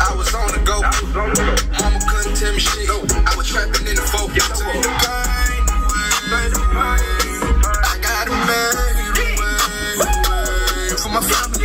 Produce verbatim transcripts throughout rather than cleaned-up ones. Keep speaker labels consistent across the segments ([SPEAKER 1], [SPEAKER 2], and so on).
[SPEAKER 1] I was on the go. Mama couldn't tell me shit. I was trapping in the folk. I got a man for my family.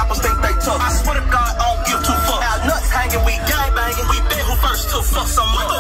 [SPEAKER 2] I swear to God, I don't give two fucks. Our nuts hanging, we gang banging, we bet who first to fuck some more.